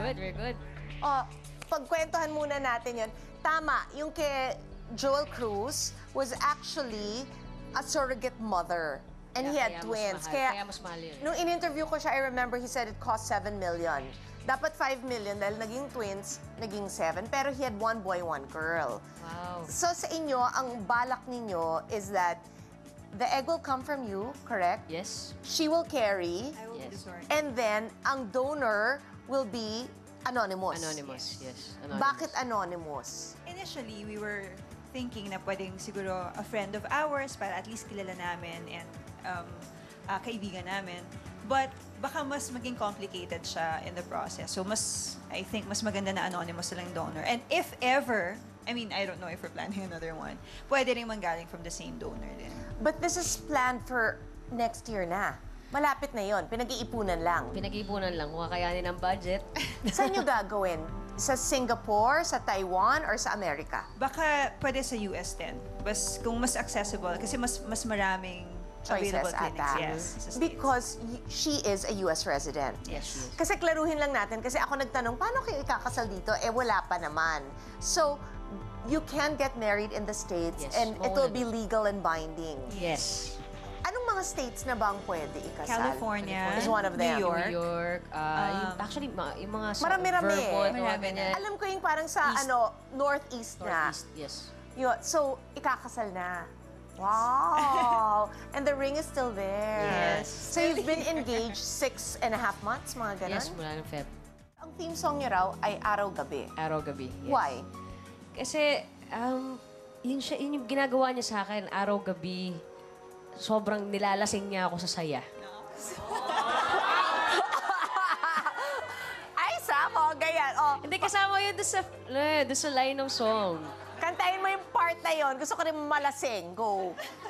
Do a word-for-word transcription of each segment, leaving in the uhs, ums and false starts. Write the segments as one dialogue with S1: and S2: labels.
S1: good, we're good.
S2: Oh, pagkwentuhan muna natin yun. Tama, yung kay Joel Cruz was actually a surrogate mother. And
S1: Yeah,
S2: he had
S1: kaya mas
S2: twins.
S1: mahal. Kaya mas mahal yun.
S2: Nung in-interview ko siya, I remember he said it cost seven million. Dapat five million dahil naging twins, naging seven. Pero he had one boy, one girl.
S1: Wow.
S2: So sa inyo, ang balak ninyo is that the egg will come from you, correct?
S1: Yes.
S2: She will carry.
S3: I will be
S1: Yes.
S3: the donor.
S2: And then, ang donor will be anonymous.
S1: Anonymous, yes. Anonymous.
S2: Bakit anonymous?
S3: Initially, we were thinking na pwedeng siguro a friend of ours para at least kilala namin and um, uh, kaibigan namin. But baka mas maging complicated siya in the process. So mas, I think, mas maganda na anonymous na lang donor. And if ever, I mean, I don't know if we're planning another one, pwede rin manggaling from the same donor din.
S2: But this is planned for next year na. Malapit na yon, pinag-iipunan lang.
S1: Pinag-iipunan lang kung kakayanin ang budget.
S2: Saan nyo gagawin? Sa Singapore, sa Taiwan, or sa Amerika?
S3: Baka pwede sa U S din. Bas, kung mas accessible, kasi mas mas maraming
S2: Choices
S3: available clinics.
S2: ata.
S3: Yes, sa States.
S2: Because y- she is a U S resident.
S3: Yes.
S2: Kasi klaruhin lang natin, kasi ako nagtanong, paano kayo ikakasal dito? Eh, wala pa naman. So, you can get married in the States
S1: Yes,
S2: and it will
S1: mauna
S2: be legal and binding.
S1: Yes.
S2: Anong mga states na bang pwede ikasal?
S3: California,
S2: is one of them.
S3: New York.
S1: New York, uh, yung,
S3: Um,
S1: actually, ma- yung mga... sa-
S2: Marami-rami eh.
S1: Vermont, mga
S3: Marami
S1: ganyan.
S2: Alam ko yung parang sa
S1: East.
S2: ano, northeast na.
S1: Northeast, yes.
S2: Yun, so, ikakasal na. Wow! And the ring is still there.
S3: Yes.
S2: So you've been engaged six and a half months, mga ganun?
S1: Yes, mula ng Feb.
S2: Ang theme song niyo raw ay Araw-Gabi.
S1: Araw-gabi. Yes.
S2: Why?
S1: Kasi, um, yun, siya, yun yung ginagawa niya sa akin, araw-gabi, sobrang nilalasing niya ako sa saya.
S2: Ay, samo, ganyan. Oh,
S1: Hindi, kasama yun doon sa, eh, doon sa line ng song.
S2: kantahin mo yung part na yon. Gusto ko rin malasing. Go.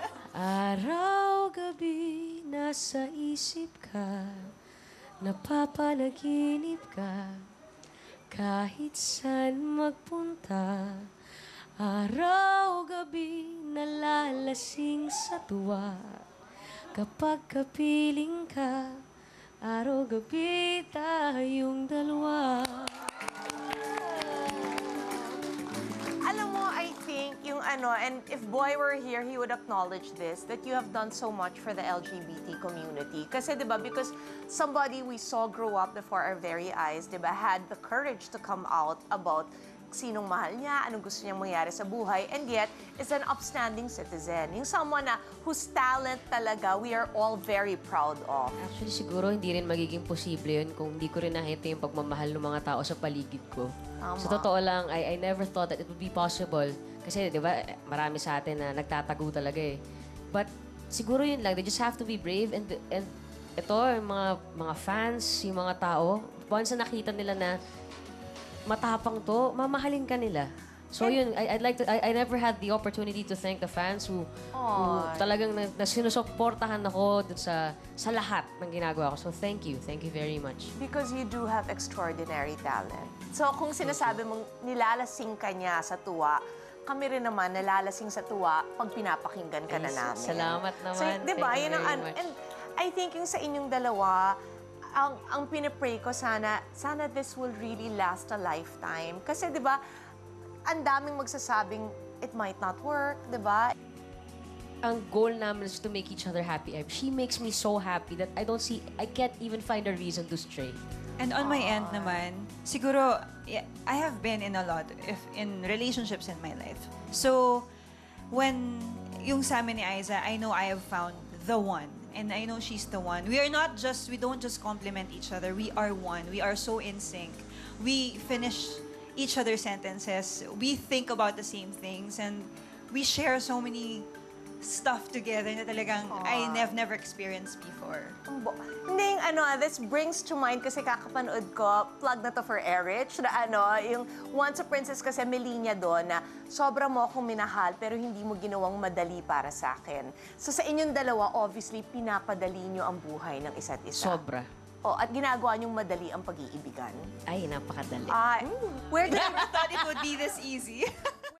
S1: Araw-gabi, nasa isip ka, napapanaginip ka, kahit saan magpunta. Araw-gabi, nalalasing sa tuwa, kapag kapiling ka, araw-gabi tayong dalawa.
S2: Alam mo, I think yung ano, and if Boy were here, he would acknowledge this, that you have done so much for the L G B T community. Kasi, di ba, because somebody we saw grow up before our very eyes, di ba, had the courage to come out about sinong mahal niya, anong gusto niyang mangyari sa buhay, and yet is an upstanding citizen. Yung someone na whose talent talaga we are all very proud of.
S1: Actually, siguro hindi rin magiging posible yun kung hindi ko rin nakita yung pagmamahal ng mga tao sa paligid ko.
S2: Tama.
S1: Sa totoo lang, I, I never thought that it would be possible. Kasi, di ba, marami sa atin na nagtatago talaga eh. But, siguro yun lang, they just have to be brave and, and ito, yung mga, mga fans, yung mga tao, once na nakita nila na matapang to, mamahalin ka nila. So yun, I, I'd like to, I, I never had the opportunity to thank the fans who, who talagang na, na sinusuportahan ako dun sa, sa lahat ng ginagawa ko. So thank you, thank you very much.
S2: Because you do have extraordinary talent. So kung sinasabi mong nilalasing ka niya sa tuwa, kami rin naman nalalasing sa tuwa pag pinapakinggan ka na
S1: Ay,
S2: namin.
S1: salamat naman.
S2: So, di ba,
S1: Thank you
S2: yun ang
S1: very
S2: ano.
S1: much.
S2: And I think yung sa inyong dalawa, ang, ang pinipray ko sana, sana this will really last a lifetime. Kasi di ba, ang daming magsasabing it might not work, di ba?
S1: Ang goal namin is to make each other happy. She makes me so happy that I don't see, I can't even find a reason to stray.
S3: And on my end naman, siguro, yeah, I have been in a lot if in relationships in my life. So, when yung sa amin ni Aiza, I know I have found the one. And I know she's the one. We are not just, we don't just complement each other. We are one. We are so in sync. We finish each other's sentences. We think about the same things. And we share so many stuff together na talagang I have never experienced before.
S2: Ang bo- Hindi, yung ano, this brings to mind kasi kakapanood ko, plug na to for Erich, na ano, yung Once a Princess kasi may linya doon na sobra mo akong minahal pero hindi mo ginawang madali para sa akin. So sa inyong dalawa, obviously, pinapadali nyo ang buhay ng isa't isa.
S1: Sobra.
S2: O, at ginagawa nyong madali ang pag-iibigan.
S1: Ay, napakadali.
S2: Ah, where did
S3: Never thought it would be this easy.